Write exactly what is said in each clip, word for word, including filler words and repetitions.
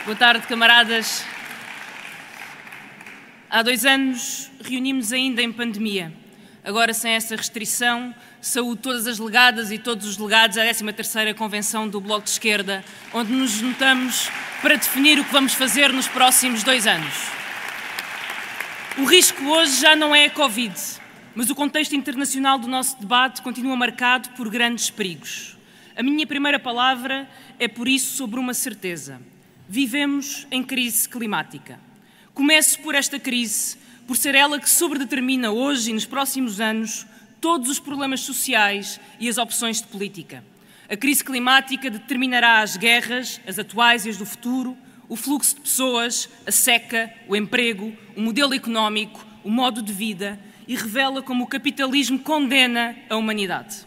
Boa tarde, camaradas. Há dois anos reunimos-nos ainda em pandemia. Agora, sem essa restrição, saúdo todas as legadas e todos os delegados à décima terceira Convenção do Bloco de Esquerda, onde nos juntamos para definir o que vamos fazer nos próximos dois anos. O risco hoje já não é a Covid, mas o contexto internacional do nosso debate continua marcado por grandes perigos. A minha primeira palavra é, por isso, sobre uma certeza. Vivemos em crise climática. Começo por esta crise, por ser ela que sobredetermina hoje e nos próximos anos todos os problemas sociais e as opções de política. A crise climática determinará as guerras, as atuais e as do futuro, o fluxo de pessoas, a seca, o emprego, o modelo económico, o modo de vida e revela como o capitalismo condena a humanidade.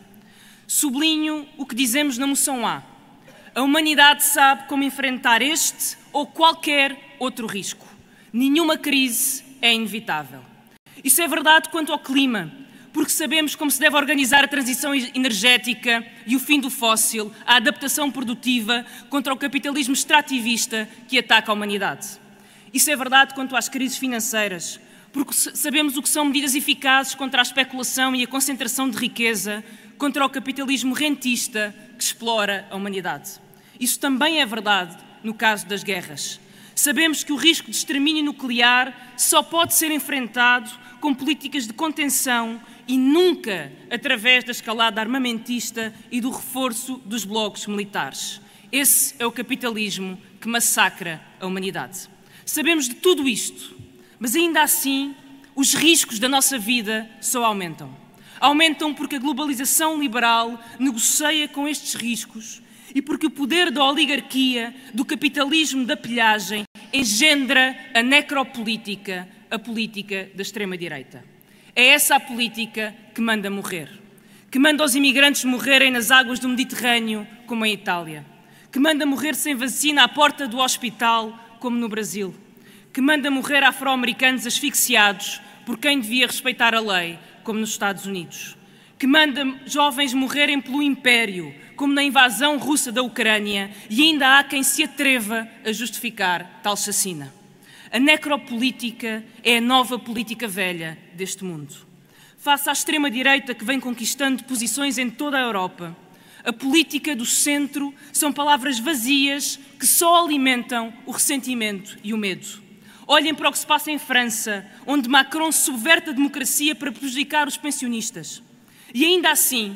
Sublinho o que dizemos na moção A. A humanidade sabe como enfrentar este ou qualquer outro risco. Nenhuma crise é inevitável. Isso é verdade quanto ao clima, porque sabemos como se deve organizar a transição energética e o fim do fóssil, a adaptação produtiva contra o capitalismo extrativista que ataca a humanidade. Isso é verdade quanto às crises financeiras, porque sabemos o que são medidas eficazes contra a especulação e a concentração de riqueza, contra o capitalismo rentista que explora a humanidade. Isso também é verdade no caso das guerras. Sabemos que o risco de extermínio nuclear só pode ser enfrentado com políticas de contenção e nunca através da escalada armamentista e do reforço dos blocos militares. Esse é o capitalismo que massacra a humanidade. Sabemos de tudo isto, mas ainda assim os riscos da nossa vida só aumentam. Aumentam porque a globalização liberal negocia com estes riscos e porque o poder da oligarquia, do capitalismo da pilhagem, engendra a necropolítica, a política da extrema-direita. É essa a política que manda morrer. Que manda os imigrantes morrerem nas águas do Mediterrâneo, como em Itália. Que manda morrer sem vacina à porta do hospital, como no Brasil. Que manda morrer afro-americanos asfixiados por quem devia respeitar a lei, como nos Estados Unidos. Que manda jovens morrerem pelo império, como na invasão russa da Ucrânia, e ainda há quem se atreva a justificar tal chacina. A necropolítica é a nova política velha deste mundo. Face à extrema-direita que vem conquistando posições em toda a Europa, a política do centro são palavras vazias que só alimentam o ressentimento e o medo. Olhem para o que se passa em França, onde Macron subverte a democracia para prejudicar os pensionistas. E ainda assim,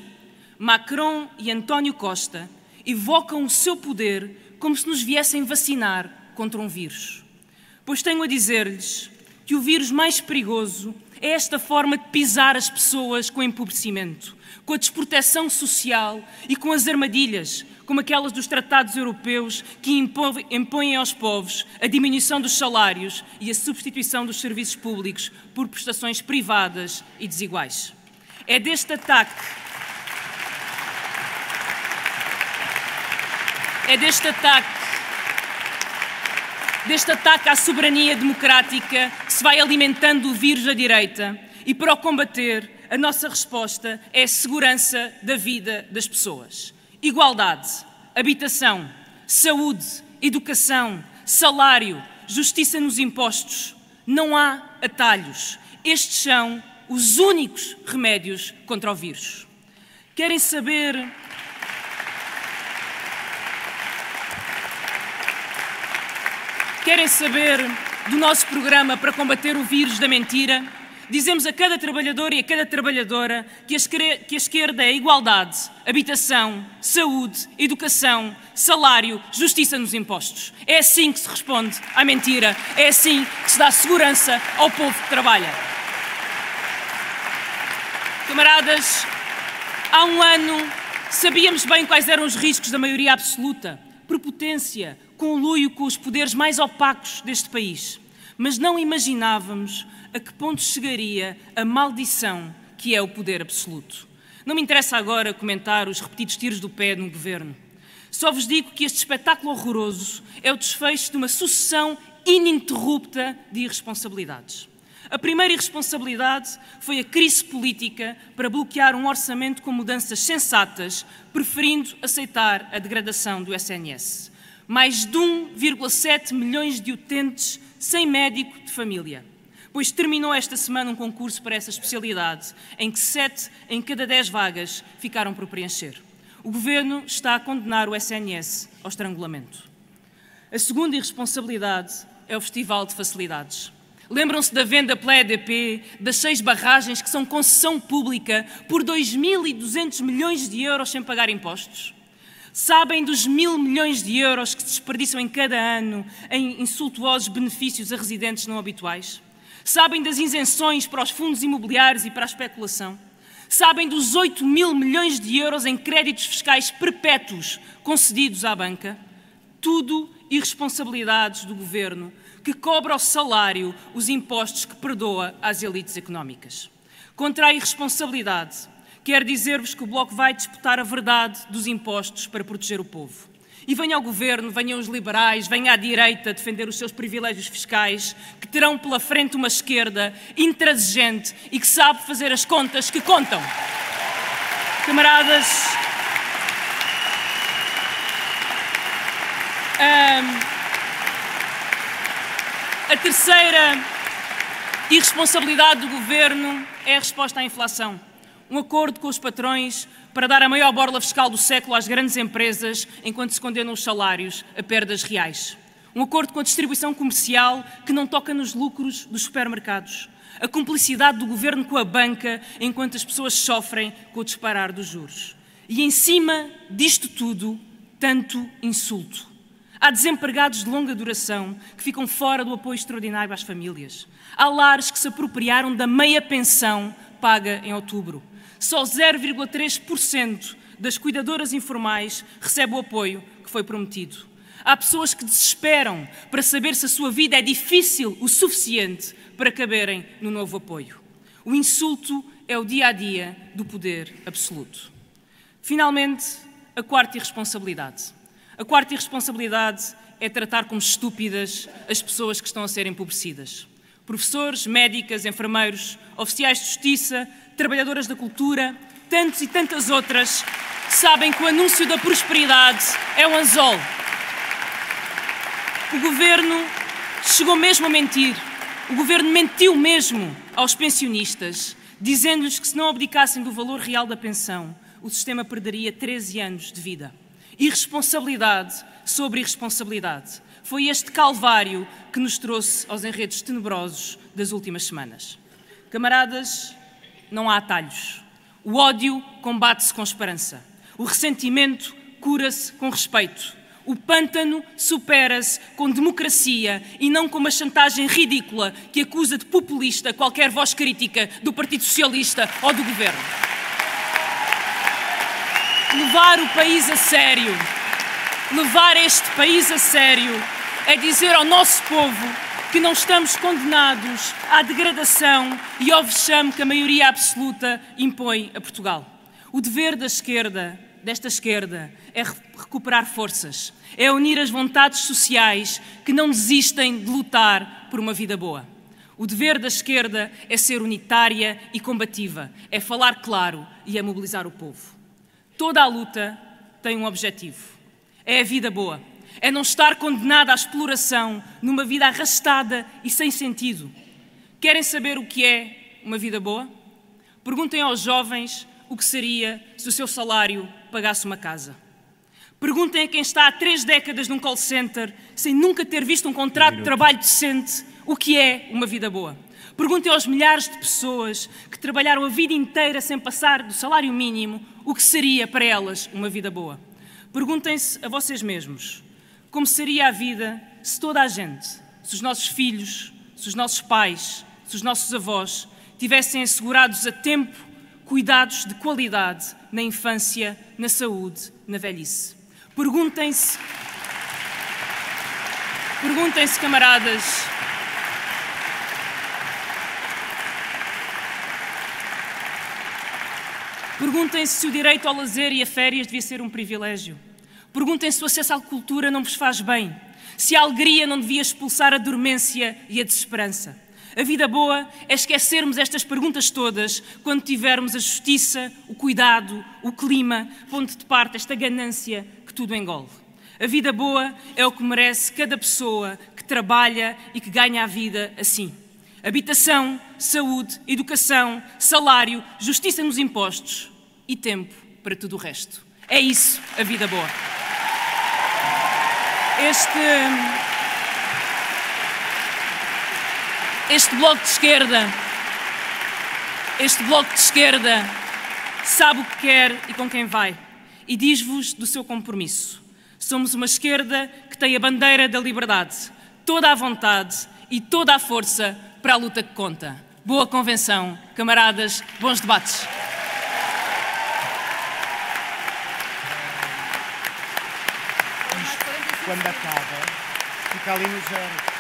Macron e António Costa evocam o seu poder como se nos viessem vacinar contra um vírus. Pois tenho a dizer-lhes que o vírus mais perigoso é esta forma de pisar as pessoas com empobrecimento, com a desproteção social e com as armadilhas, como aquelas dos tratados europeus que impõem aos povos a diminuição dos salários e a substituição dos serviços públicos por prestações privadas e desiguais. É deste ataque, é deste ataque, deste ataque à soberania democrática que se vai alimentando o vírus da direita e para o combater, a nossa resposta é a segurança da vida das pessoas. Igualdade, habitação, saúde, educação, salário, justiça nos impostos. Não há atalhos. Estes são os únicos remédios contra o vírus. Querem saber... Querem saber do nosso programa para combater o vírus da mentira? Dizemos a cada trabalhador e a cada trabalhadora que a esquerda é igualdade, habitação, saúde, educação, salário, justiça nos impostos. É assim que se responde à mentira, é assim que se dá segurança ao povo que trabalha. Camaradas, há um ano sabíamos bem quais eram os riscos da maioria absoluta, prepotência, conluio com os poderes mais opacos deste país, mas não imaginávamos a que ponto chegaria a maldição que é o poder absoluto. Não me interessa agora comentar os repetidos tiros do pé no governo. Só vos digo que este espetáculo horroroso é o desfecho de uma sucessão ininterrupta de irresponsabilidades. A primeira irresponsabilidade foi a crise política para bloquear um orçamento com mudanças sensatas, preferindo aceitar a degradação do S N S. Mais de um vírgula sete milhões de utentes sem médico de família, pois terminou esta semana um concurso para essa especialidade, em que sete em cada dez vagas ficaram por preencher. O Governo está a condenar o S N S ao estrangulamento. A segunda irresponsabilidade é o Festival de Facilidades. Lembram-se da venda pela E D P das seis barragens que são concessão pública por dois mil e duzentos milhões de euros sem pagar impostos? Sabem dos mil milhões de euros que se desperdiçam em cada ano em insultuosos benefícios a residentes não habituais? Sabem das isenções para os fundos imobiliários e para a especulação? Sabem dos oito mil milhões de euros em créditos fiscais perpétuos concedidos à banca? Tudo irresponsabilidades do Governo, que cobra ao salário os impostos que perdoa às elites económicas. Contra a irresponsabilidade, quero dizer-vos que o Bloco vai disputar a verdade dos impostos para proteger o povo. E venha ao Governo, venham os liberais, venha à direita defender os seus privilégios fiscais, que terão pela frente uma esquerda intransigente e que sabe fazer as contas que contam. Camaradas, hum, a terceira irresponsabilidade do Governo é a resposta à inflação. Um acordo com os patrões para dar a maior borla fiscal do século às grandes empresas, enquanto se condenam os salários a perdas reais. Um acordo com a distribuição comercial que não toca nos lucros dos supermercados. A cumplicidade do Governo com a banca, enquanto as pessoas sofrem com o disparar dos juros. E em cima disto tudo, tanto insulto. Há desempregados de longa duração que ficam fora do apoio extraordinário às famílias. Há lares que se apropriaram da meia pensão paga em outubro. Só zero vírgula três por cento das cuidadoras informais recebe o apoio que foi prometido. Há pessoas que desesperam para saber se a sua vida é difícil o suficiente para caberem no novo apoio. O insulto é o dia-a-dia do poder absoluto. Finalmente, a quarta irresponsabilidade. A quarta irresponsabilidade é tratar como estúpidas as pessoas que estão a ser empobrecidas. Professores, médicas, enfermeiros, oficiais de justiça, trabalhadoras da cultura, tantos e tantas outras que sabem que o anúncio da prosperidade é um anzol. O Governo chegou mesmo a mentir. O Governo mentiu mesmo aos pensionistas, dizendo-lhes que se não abdicassem do valor real da pensão, o sistema perderia treze anos de vida. Irresponsabilidade sobre irresponsabilidade. Foi este calvário que nos trouxe aos enredos tenebrosos das últimas semanas. Camaradas, não há atalhos. O ódio combate-se com esperança. O ressentimento cura-se com respeito. O pântano supera-se com democracia e não com uma chantagem ridícula que acusa de populista qualquer voz crítica do Partido Socialista ou do Governo. Levar o país a sério, levar este país a sério, é dizer ao nosso povo que não estamos condenados à degradação e ao vexame que a maioria absoluta impõe a Portugal. O dever da esquerda, desta esquerda, é recuperar forças, é unir as vontades sociais que não desistem de lutar por uma vida boa. O dever da esquerda é ser unitária e combativa, é falar claro e é mobilizar o povo. Toda a luta tem um objetivo, é a vida boa. É não estar condenada à exploração numa vida arrastada e sem sentido. Querem saber o que é uma vida boa? Perguntem aos jovens o que seria se o seu salário pagasse uma casa. Perguntem a quem está há três décadas num call center sem nunca ter visto um contrato de trabalho decente o que é uma vida boa. Perguntem aos milhares de pessoas que trabalharam a vida inteira sem passar do salário mínimo o que seria para elas uma vida boa. Perguntem-se a vocês mesmos como seria a vida se toda a gente, se os nossos filhos, se os nossos pais, se os nossos avós tivessem assegurados a tempo cuidados de qualidade na infância, na saúde, na velhice. Perguntem-se, perguntem-se, camaradas, perguntem-se se o direito ao lazer e a férias devia ser um privilégio. Perguntem-se se o acesso à cultura não vos faz bem, se a alegria não devia expulsar a dormência e a desesperança. A vida boa é esquecermos estas perguntas todas quando tivermos a justiça, o cuidado, o clima, pondo de parte esta ganância que tudo engole. A vida boa é o que merece cada pessoa que trabalha e que ganha a vida assim. Habitação, saúde, educação, salário, justiça nos impostos e tempo para tudo o resto. É isso a vida boa. Este, este bloco de esquerda, este bloco de esquerda sabe o que quer e com quem vai e diz-vos do seu compromisso. Somos uma esquerda que tem a bandeira da liberdade, toda a vontade e toda a força para a luta que conta. Boa convenção, camaradas, bons debates. Quando acaba, fica ali no zero.